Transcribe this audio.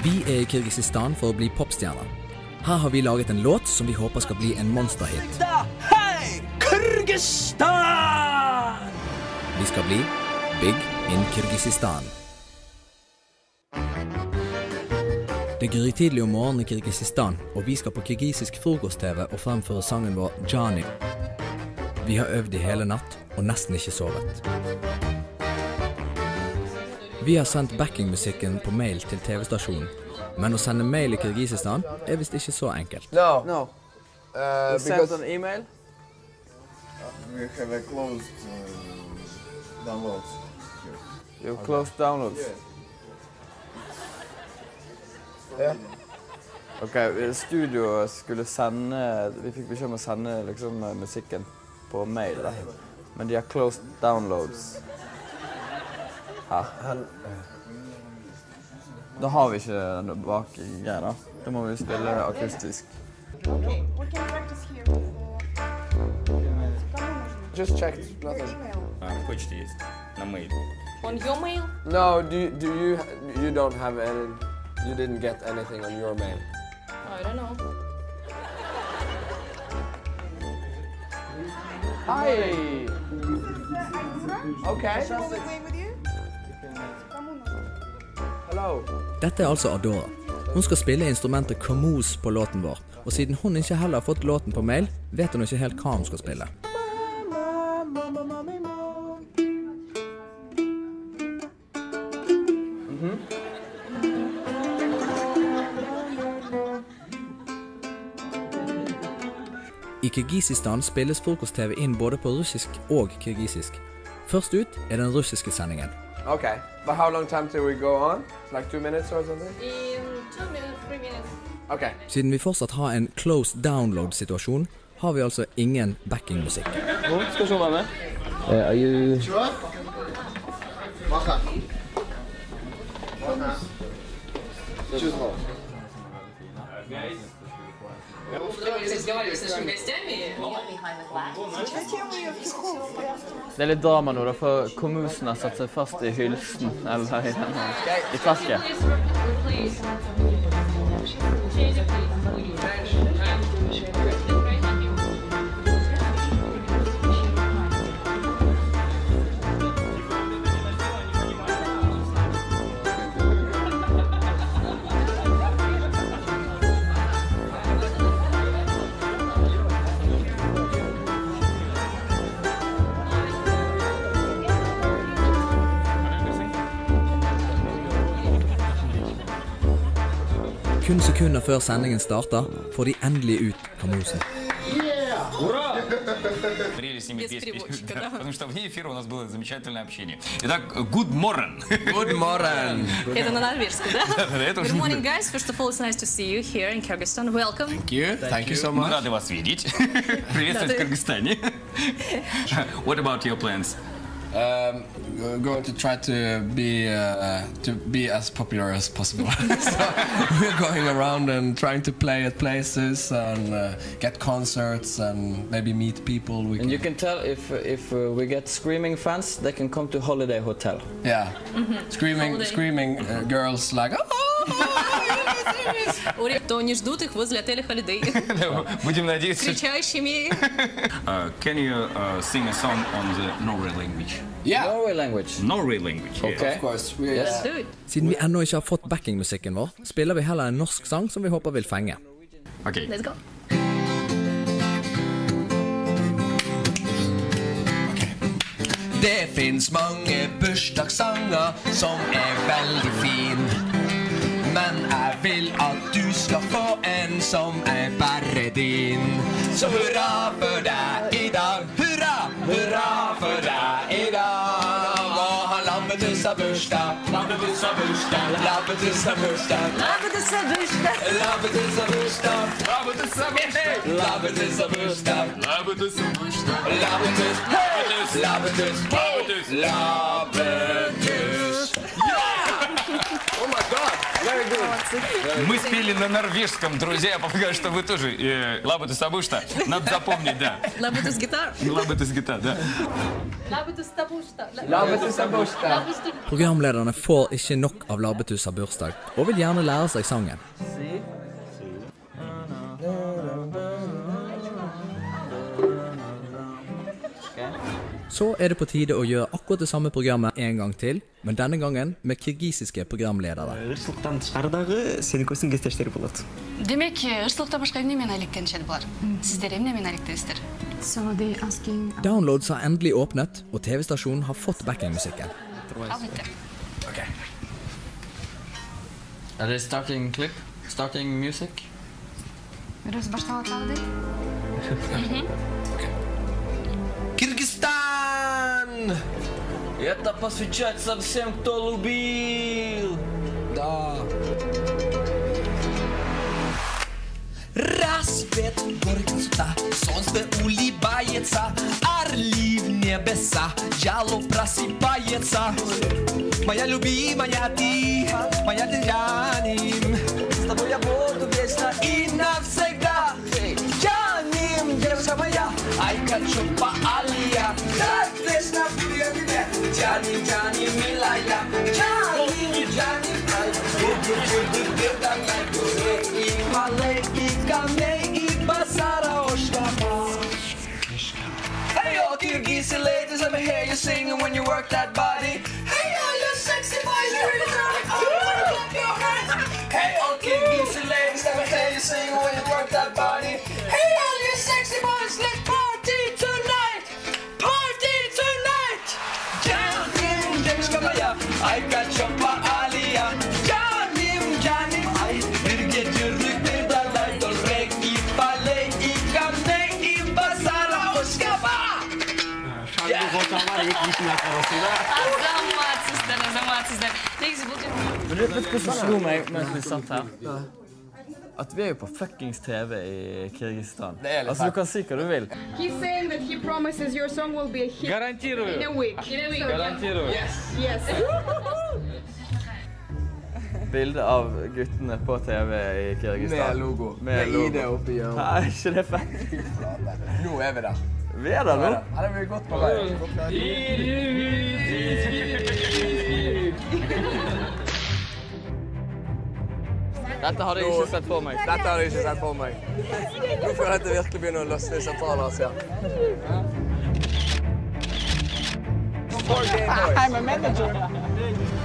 Vi I Kyrgyzstan for å bli popstjerner. Her har vi laget en låt som vi håper skal bli en monsterhit. Hei, Kyrgyzstan! Vi skal bli Big in Kyrgyzstan. Det gryr tidlig om morgenen I Kyrgyzstan, og vi skal på kyrgyzsk frokost-TV og fremføre sangen vår Jani. Vi har øvd I hele natt og nesten ikke sovet. Vi har sendt backingmusikken på mail til TV-stasjonen, men å sende mail I Kyrgyzstan visst ikke så enkelt. No. We sent an email. We have a closed downloads. You closed downloads. Yeah. Ok, studio skulle sende, vi fikk beskjed om å sende liksom, musikken på mail da. Men de har closed downloads. Her. Da har vi ikke den bak greia da. Da må vi spille akustisk. Okay, we can practice here for... Just checked, nothing. Почте есть, на mail. On your mail? No, you don't have any, you didn't get anything on your mail. I don't know. Hi! Okay. Hello. Dette altså Adora. Hun skal spille instrumentet Kamuz på låten vår, og siden hun ikke heller har fått låten på mail, vet hun ikke helt hva hun skal spille. I Kyrgyzstan spilles frokost-TV inn både på russisk og kyrgyzsk. Først ut den russiske sendingen. Okay, but how long time till we go on? Like 2 minutes or something? In 2 minutes, 3 minutes. Okay. Siden vi fortsatt har en closed download-situasjon, har vi altså ingen backingmusikk. Skal du være med? Are you... Sure? Macha. Choose one. Det litt drama nå da, for Kamuzen har satt seg fast I hylsen, eller I tasket. Kun sekunder før sendingen starter, får de endelig ut Kamuzen. Ура! Прелесть иметь потому что вне эфира у нас было замечательное общение. Итак, good morning. Good morning. Это на норвежском, да? Это Good уже... morning, guys. First of all, it's nice to see you here in Kyrgyzstan. Welcome. Thank you so Мы much. рады вас видеть. Приветствовать в Кыргызстане. What about your plans? We're going to try to be as popular as possible. So we're going around and trying to play at places and get concerts and maybe meet people. And you can tell if we get screaming fans, they can come to Holiday Hotel. Yeah, screaming girls like. То не ждут их возле отеля Holiday. Будем надеяться. Кричащими. Can you sing a song on the Norway language? Yeah, Norway language. Norway language. Okay. of course. We, Yes. Do it. Siden vi ennå ikke har fått backingmusikken vår, spiller vi heller en norsk sang som vi håper vil fenge. Okay. Let's go. Det finns mange bursdagssanger som veldig fin. Men jeg vil at du skal få en som bare din. Så hurra for deg I dag. Hurra, hurra for deg I dag. Nå har Lampetus har bursdag. Lampetus har bursdag. Lampetus har bursdag. Lampetus har bursdag. Lampetus har bursdag. Lampetus har bursdag. Lampetus har bursdag. Lampetus har bursdag. Lampetus. Lampetus. Lampetus. Lampetus. Yeah! Oh my God! Мы спели на норвежском, друзья. Я полагаю, что вы тоже. Лабатус Абушта. Надо запомнить, да. Labutus guitar. Лабатус гита, да. Labetus Abusta. Programlederne får ikke nok av Labetusa bursdag, og vil gjerne lære seg sangen. Så det på tide å gjøre akkurat det samme programmet en gang til, men denne gangen med kirgisiske programledere. Ыршылықтан шығардағы сені көсін кестештері болады. Демек, ыршылықта башқа емнемен әлектеншел бар. Сіздер емнемен әлектеністер? Downloads har endelig åpnet, og TV-stasjonen har fått backingmusikken. Албетте. Er det starting clip? Starting music? Біріміз башталат алды? Кыргызстан! Это посвящается всем, кто любил. Да. Рассвет горы красота, солнце улыбается, орли в небеса, яло просыпается. Моя любимая ты, моя Джаним, с тобой я буду вечно и навсегда. Джаним, девушка моя, ай, хочу по алия, так вечно буду тебе. Джаним, Джаним, милая, Джаним, Джаним, ай, и малей, и камней, и базара ошкама. Hey, all Kyrgyz ladies, let me hear you singing when you work that body. Hey, all you sexy boys, really darling, I wanna clap your hands. Hey, all Kyrgyz ladies, let me hear you singing when you work that body. Hey, all you sexy boys, let's party tonight, party tonight. Janim, девушка моя, I got your pa aliyah. Janim, Janim, I birge yürük bir dalay, dolrek i baley i kamney i bazara oskaba. Азаматсыздар. Негізі бұл жерде. Men vet du hva som slo meg mens vi satt her? At vi jo på fuckings TV i Kyrgyzstan. Altså, du kan si hva du vil. He's saying that he promises your song will be a hit in a week. Yes. Bilde av guttene på TV i Kyrgyzstan. Med logo. Med logo. ID oppi hjørnet. Nei, ikke det fett. Nå er vi der. Vi er der nå. Ja, det blir godt på vei. Dette hadde jeg ikke sett for meg. Dette hadde jeg ikke sett for meg. Nå føler jeg at det virkelig begynner å løsne i Sentral-Asia. I'm a manager.